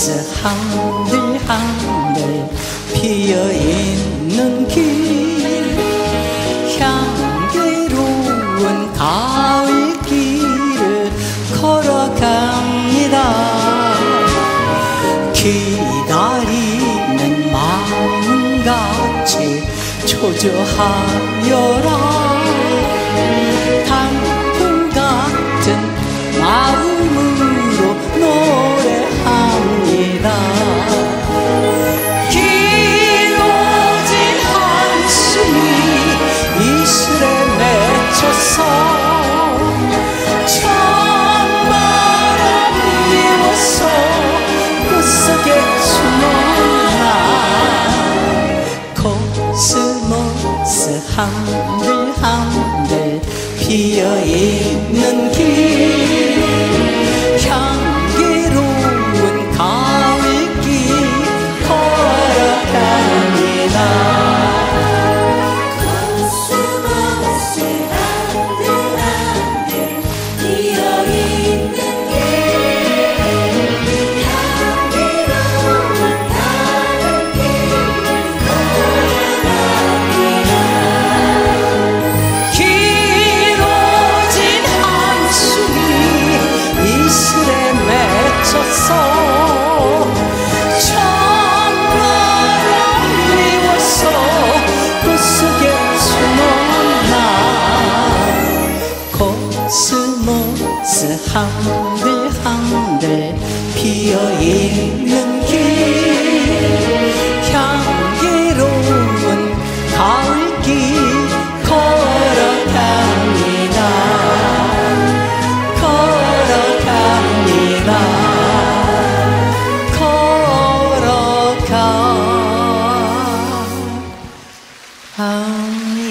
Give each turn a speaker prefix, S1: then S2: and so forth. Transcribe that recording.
S1: 한들한들 피어있는 길 향기로운 가을길을 걸어갑니다. 기다리는 마음같이 초조하여라. 당분 같은 마음으로 노래합니다. 길어진 한숨이 이슬에 맺혀서 찬바람 미워서 꽃속에 숨어나. 코스모스 한들한들 피어있는 길 향기로운 가을길 걸어갑니다.
S2: 코스모스 한들한들 피어있는 길 향기로운 가을길을 걸어갑니다.
S1: 길어진 한숨이 이슬에 맺혀서 찬바람 미워서 꽃속에 숨어나. 코스모스 한들한들 피어있는 길 향기로운 가을길 걸어갑니다. 걸어갑니다. 걸어갑니다.